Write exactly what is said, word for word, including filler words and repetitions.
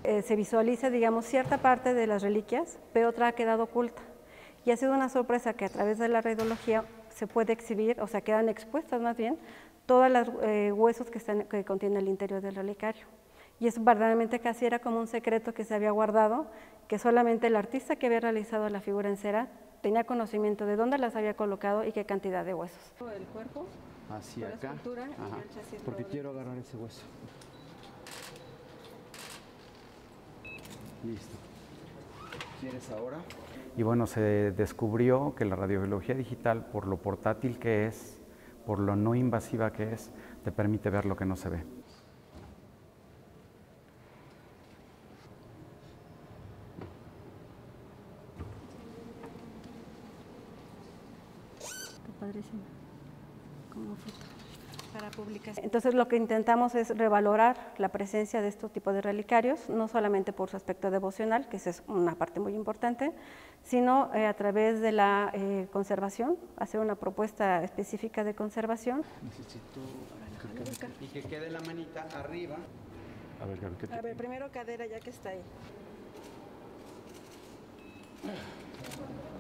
Eh, se visualiza, digamos, cierta parte de las reliquias, pero otra ha quedado oculta. Y ha sido una sorpresa que a través de la radiología se puede exhibir, o sea, quedan expuestas más bien, todos los eh, huesos que, están, que contiene el interior del relicario. Y eso verdaderamente casi era como un secreto que se había guardado, que solamente el artista que había realizado la figura en cera tenía conocimiento de dónde las había colocado y qué cantidad de huesos. El cuerpo, hacia acá, ajá, porque quiero agarrar ese hueso. Listo. ¿Quieres ahora? Y bueno, se descubrió que la radiobiología digital, por lo portátil que es, por lo no invasiva que es, te permite ver lo que no se ve. Qué padrísimo. Como foto para publicación. Entonces lo que intentamos es revalorar la presencia de estos tipos de relicarios, no solamente por su aspecto devocional, que esa es una parte muy importante, sino eh, a través de la eh, conservación, hacer una propuesta específica de conservación. Necesito que, y que quede la manita arriba. A ver, Gaby, ¿qué te... A ver, primero cadera ya que está ahí.